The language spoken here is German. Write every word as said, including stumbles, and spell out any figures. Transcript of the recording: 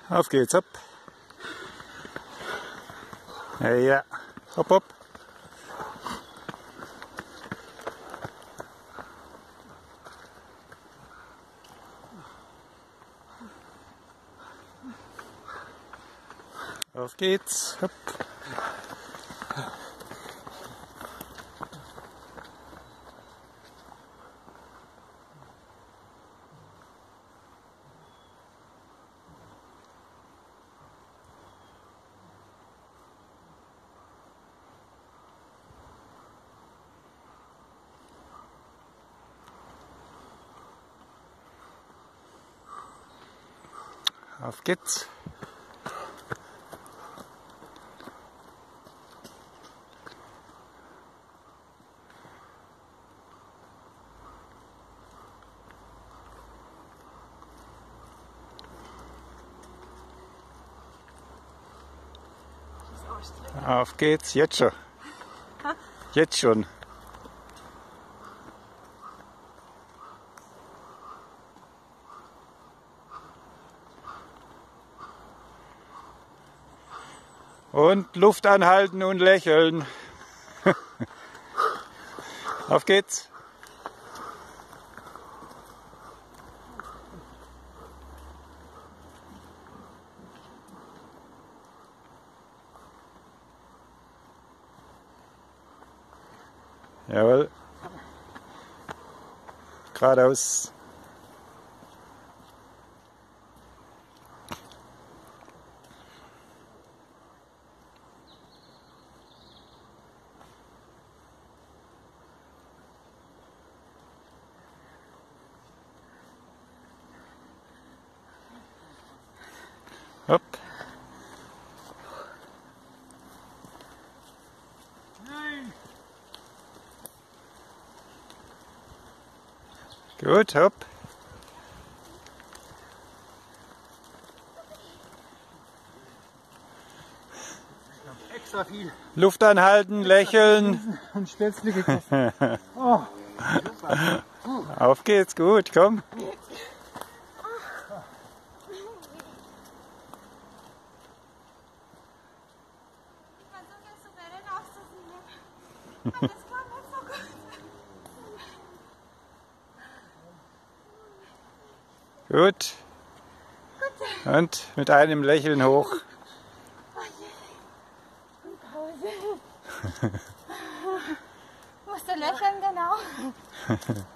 Auf geht's, hopp. Ja, hopp, hopp. Auf geht's, hopp. Auf geht's. Auf geht's, jetzt schon. Jetzt schon. Und Luft anhalten und lächeln. Auf geht's. Jawohl. Geradeaus. Hopp. Nein. Gut, hopp. Extra viel. Luft anhalten, lächeln. Und Spätzle gegessen. Oh. Auf geht's, gut, komm. Das war nicht so gut. Gut. Und mit einem Lächeln hoch. Pause. Musst du lächeln, genau.